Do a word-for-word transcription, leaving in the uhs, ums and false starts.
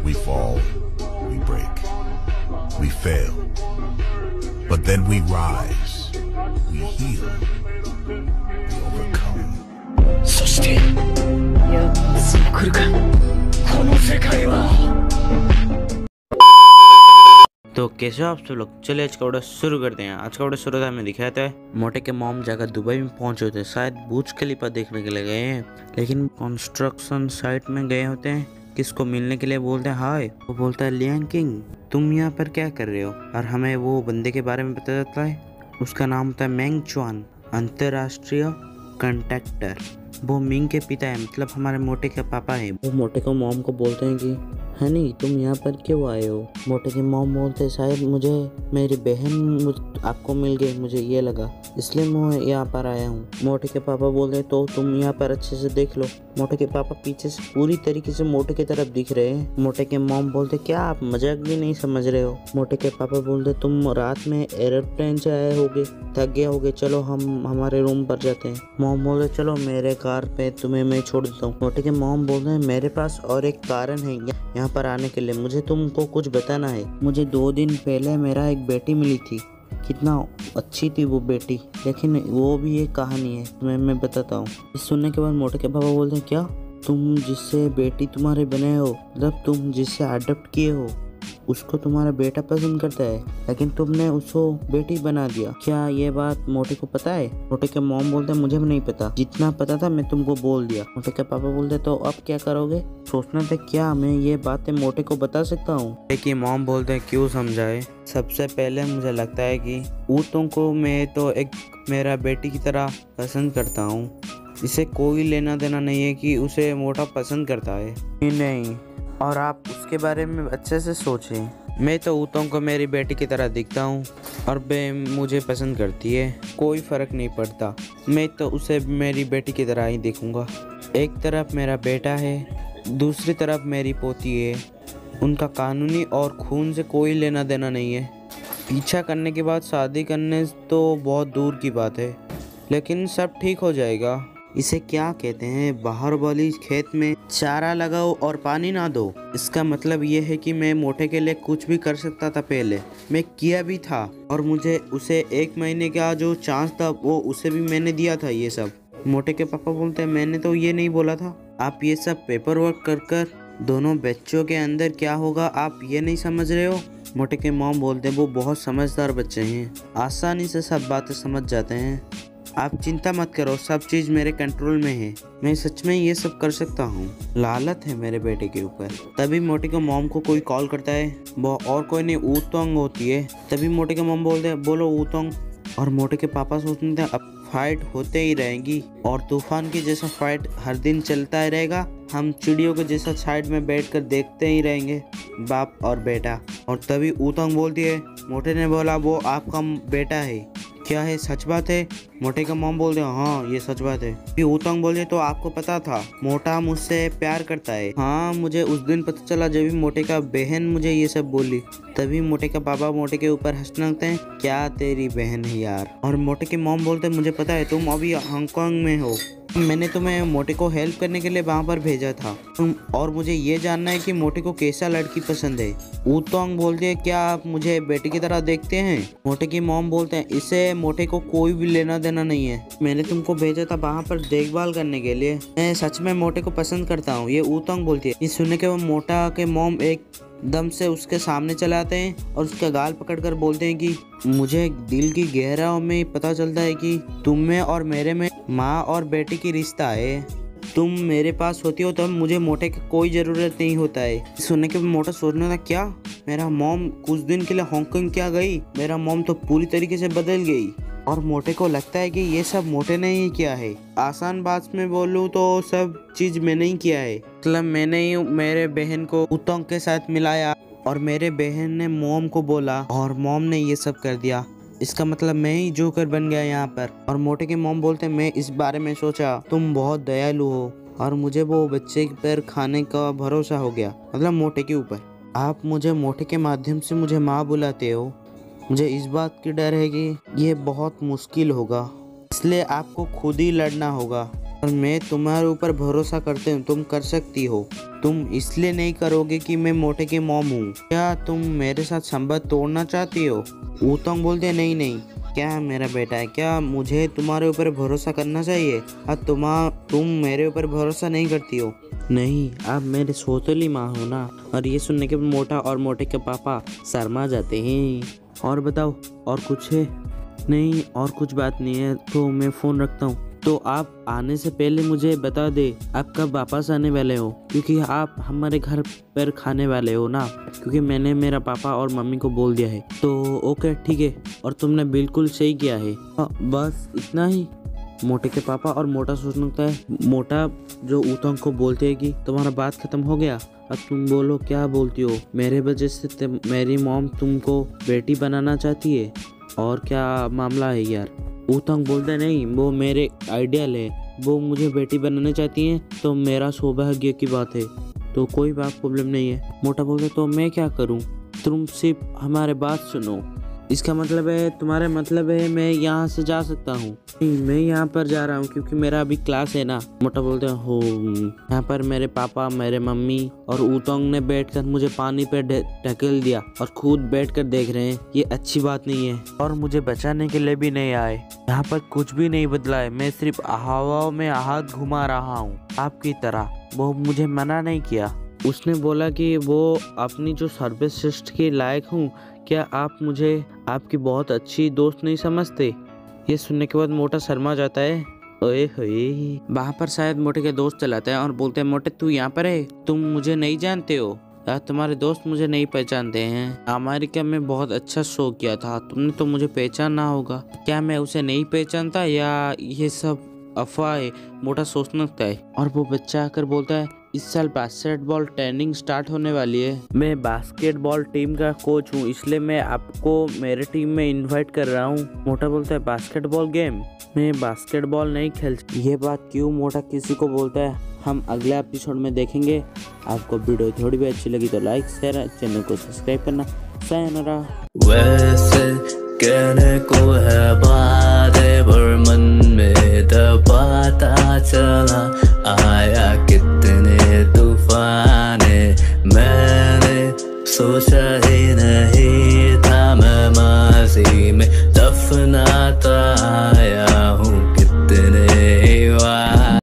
We fall, we break, we fail, but then we rise, we heal, we overcome. そしてやっつい来るかこの世界は तो कैसे हो आप सब लोग। चलिए आज का वीडियो शुरू करते हैं। आज का वीडियो शुरू था, मैं दिखाया था मोटे के मॉम जाकर दुबई में पहुंचे थे, शायद बुर्ज खलीफा देखने के लिए गए हैं, लेकिन कंस्ट्रक्शन साइट में गए होते हैं। किसको मिलने के लिए बोलते हैं हाय, वो बोलता है लियांग किंग तुम यहाँ पर क्या कर रहे हो, और हमें वो बंदे के बारे में पता चलता है। उसका नाम होता है मेंग चुआन, अंतर्राष्ट्रीय कंट्रैक्टर। वो मिंग के पिता है, मतलब हमारे मोटे के पापा है। वो मोटे को मॉम को बोलते हैं कि हनी तुम यहाँ पर क्यों आए हो। मोटे की मॉम बोलते हैं शायद मुझे मेरी बहन आपको मिल गई, मुझे ये लगा इसलिए मैं यहाँ पर आया हूँ। मोटे के पापा बोलते हैं तो तुम यहाँ पर अच्छे से देख लो। मोटे के पापा पीछे से पूरी तरीके से मोटे की तरफ दिख रहे हैं। मोटे के मॉम बोलते क्या आप मजाक भी नहीं समझ रहे हो। मोटे के पापा बोलते तुम रात में एरोप्लेन से आए होगे, थक गए होगे, चलो हम हमारे रूम पर जाते हैं। मॉम बोलते चलो मेरे कार पे तुम्हें मैं छोड़ देता हूँ। मोटे के मॉम बोलते हैं मेरे पास और एक कारण है यहाँ पर आने के लिए, मुझे तुमको कुछ बताना है। मुझे दो दिन पहले मेरा एक बेटी मिली थी, कितना अच्छी थी वो बेटी, लेकिन वो भी एक कहानी है मैं मैं बताता हूँ। इस सुनने के बाद मोटे के पापा बोलते हैं क्या तुम जिससे बेटी तुम्हारे बने हो, मतलब तुम जिससे अडॉप्ट किए हो उसको तुम्हारा बेटा पसंद करता है, लेकिन तुमने उसको बेटी बना दिया। क्या ये बात मोटे को पता है। मोटे के मॉम बोलते मुझे भी नहीं पता, जितना पता था मैं तुमको बोल दिया। मोटे के पापा बोलते तो अब क्या करोगे। सोचना था क्या मैं ये बातें मोटे को बता सकता हूँ। लेकिन मॉम बोलते हैं क्यों समझाए। सबसे पहले मुझे लगता है कि ऊँटों को मैं तो एक मेरा बेटी की तरह पसंद करता हूँ, इसे कोई लेना देना नहीं है कि उसे मोटा पसंद करता है नहीं, और आप उसके बारे में अच्छे से सोचें। मैं तो ऊँटों को मेरी बेटी की तरह दिखता हूँ और वे मुझे पसंद करती है, कोई फ़र्क नहीं पड़ता। मैं तो उसे मेरी बेटी की तरह ही देखूँगा। एक तरफ मेरा बेटा है, दूसरी तरफ मेरी पोती है। उनका कानूनी और खून से कोई लेना देना नहीं है। पीछा करने के बाद शादी करने तो बहुत दूर की बात है, लेकिन सब ठीक हो जाएगा। इसे क्या कहते हैं, बाहर वाली खेत में चारा लगाओ और पानी ना दो। इसका मतलब ये है कि मैं मोटे के लिए कुछ भी कर सकता था, पहले मैं किया भी था, और मुझे उसे एक महीने का जो चांस था वो उसे भी मैंने दिया था। ये सब मोटे के पापा बोलते हैं मैंने तो ये नहीं बोला था। आप ये सब पेपर वर्क कर कर दोनों बच्चों के अंदर क्या होगा आप ये नहीं समझ रहे हो। मोटे के मॉम बोलते हैं वो बहुत समझदार बच्चे हैं, आसानी से सब बातें समझ जाते हैं। आप चिंता मत करो, सब चीज़ मेरे कंट्रोल में है, मैं सच में ये सब कर सकता हूँ। लालत है मेरे बेटे के ऊपर। तभी मोटे के मॉम को कोई कॉल करता है, वो और कोई नहीं ऊतोंग होती है। तभी मोटे के मॉम बोलते हैं बोलो ऊतोंग, और मोटे के पापा सोचते थे अब फाइट होते ही रहेंगी और तूफान के जैसा फाइट हर दिन चलता ही रहेगा। हम चिड़ियों के जैसा साइड में बैठकर देखते ही रहेंगे, बाप और बेटा। और तभी ऊतोंग बोलती है मोटे ने बोला वो आपका बेटा है, क्या है सच बात है। मोटे का मॉम बोलते हैं हाँ ये सच बात है। फिर ऊतोंग बोलते तो आपको पता था मोटा मुझसे प्यार करता है। हाँ मुझे उस दिन पता चला जब भी मोटे का बहन मुझे ये सब बोली। तभी मोटे का पापा मोटे के ऊपर हंसने लगते हैं, क्या तेरी बहन है यार। और मोटे के मॉम बोलते हैं मुझे पता है तुम अभी हांगकांग में हो, मैंने तुम्हें मोटे को हेल्प करने के लिए वहाँ पर भेजा था, तुम और मुझे ये जानना है कि मोटे को कैसा लड़की पसंद है। ऊतोंग बोलते हैं क्या आप मुझे बेटी की तरह देखते हैं। मोटे की मॉम बोलते हैं इसे मोटे को कोई भी लेना देना नहीं है, मैंने तुमको भेजा था वहाँ पर देखभाल करने के लिए, मैं सच में मोटे को पसंद करता हूँ। ये ऊतोंग बोलती है। ये सुनने के बाद मोटा के मॉम एक दम से उसके सामने चले आते हैं और उसका गाल पकड़कर बोलते हैं कि मुझे दिल की गहराइयों में पता चलता है कि तुम में और मेरे में माँ और बेटी की रिश्ता है। तुम मेरे पास होती हो तो मुझे मोटे की कोई ज़रूरत नहीं होता है। सुनने के बाद मोटा सोचने था क्या मेरा मॉम कुछ दिन के लिए हांगकांग क्या गई, मेरा मॉम तो पूरी तरीके से बदल गई। और मोटे को लगता है कि ये सब मोटे ने ही किया है। आसान बात में बोलूँ तो सब चीज़ मैंने ही किया है, मतलब मैंने ही मेरे बहन को ऊतोंग के साथ मिलाया और मेरे बहन ने मॉम को बोला और मॉम ने ये सब कर दिया। इसका मतलब मैं ही जोकर बन गया यहाँ पर। और मोटे के मॉम बोलते हैं मैं इस बारे में सोचा तुम बहुत दयालु हो और मुझे वो बच्चे पर खाने का भरोसा हो गया, मतलब मोटे के ऊपर। आप मुझे मोटे के माध्यम से मुझे माँ बुलाते हो, मुझे इस बात की डर है कि ये बहुत मुश्किल होगा, इसलिए आपको खुद ही लड़ना होगा। और मैं तुम्हारे ऊपर भरोसा करते हूँ, तुम कर सकती हो। तुम इसलिए नहीं करोगे कि मैं मोटे की मॉम हूँ। क्या तुम मेरे साथ संबंध तोड़ना चाहती हो? ऊतंग बोलते नहीं नहीं, क्या मेरा बेटा है, क्या मुझे तुम्हारे ऊपर भरोसा करना चाहिए? और तुम तुम मेरे ऊपर भरोसा नहीं करती हो? नहीं, आप मेरे सौतेली माँ हो ना। और ये सुनने के बाद मोटा और मोटे के पापा शर्मा जाते हैं। और बताओ, और कुछ है? नहीं, और कुछ बात नहीं है, तो मैं फ़ोन रखता हूँ। तो आप आने से पहले मुझे बता दे आप कब वापस आने वाले हो, क्योंकि आप हमारे घर पर खाने वाले हो ना, क्योंकि मैंने मेरा पापा और मम्मी को बोल दिया है। तो ओके ठीक है, और तुमने बिल्कुल सही किया है। हाँ, बस इतना ही। मोटे के पापा और मोटा सोचने लगता है। मोटा जो ऊतंग को बोलते है कि तुम्हारा बात खत्म हो गया, अब तुम बोलो क्या बोलती हो? मेरे वजह से मेरी मॉम तुमको बेटी बनाना चाहती है, और क्या मामला है यार? ऊतंग बोलते नहीं, वो मेरे आइडियल है, वो मुझे बेटी बनाना चाहती हैं, तो मेरा सौभाग्य की बात है, तो कोई बात प्रॉब्लम नहीं है। मोटा बोलते तो मैं क्या करूं? तुम सिर्फ हमारे बात सुनो। इसका मतलब है, तुम्हारे मतलब है मैं यहाँ से जा सकता हूँ? नहीं, मैं यहाँ पर जा रहा हूँ क्योंकि मेरा अभी क्लास है ना। मोटा बोलते हैं हो, यहाँ पर मेरे पापा, मेरे मम्मी और ऊतंग ने बैठकर मुझे पानी पे ढकेल दिया और खुद बैठकर देख रहे हैं। ये अच्छी बात नहीं है, और मुझे बचाने के लिए भी नहीं आए। यहाँ पर कुछ भी नहीं बदला है, मैं सिर्फ हवाओं में हाथ घुमा रहा हूँ आपकी तरह। वो मुझे मना नहीं किया। उसने बोला कि वो अपनी जो सर्वश्रेष्ठ के लायक हूँ। क्या आप मुझे आपकी बहुत अच्छी दोस्त नहीं समझते? ये सुनने के बाद मोटा शर्मा जाता है। ओए होए, वहाँ पर शायद मोटे के दोस्त चलाते हैं और बोलते हैं, मोटे तू यहाँ पर है, तुम मुझे नहीं जानते हो या तुम्हारे दोस्त मुझे नहीं पहचानते हैं? अमेरिका में बहुत अच्छा शो किया था, तुमने तो मुझे पहचाना होगा। क्या मैं उसे नहीं पहचानता या ये सब अफवाह है? मोटा सोचने लगता है। और वो बच्चा आकर बोलता है, इस साल बास्केटबॉल ट्रेनिंग स्टार्ट होने वाली है। मैं बास्केटबॉल टीम का कोच हूँ, इसलिए मैं आपको मेरे टीम में इनवाइट कर रहा हूँ। मोटा बोलता है, बास्केटबॉल गेम? मैं बास्केटबॉल नहीं खेल। ये बात क्यों मोटा किसी को बोलता है, हम अगले एपिसोड में देखेंगे। आपको वीडियो थोड़ी भी अच्छी लगी तो लाइक, शेयर, चैनल को सब्सक्राइब करना। सायोनारा। वैसे कहने को है बातें, पर मन में दबाता चला आया कितने तूफाने। मैंने सोचा ही नहीं था मैं माजी में दफनाता आया हूँ कितने बार।